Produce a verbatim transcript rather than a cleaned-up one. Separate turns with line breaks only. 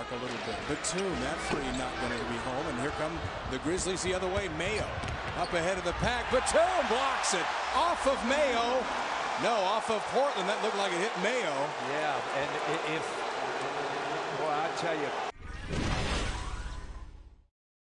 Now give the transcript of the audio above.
clock a little bit. Batum, that three not going to be home. And here come the Grizzlies the other way. Mayo up ahead of the pack. Batum blocks it off of Mayo. No, off of Portland. That looked like it hit Mayo.
Yeah, and if, well, I tell you.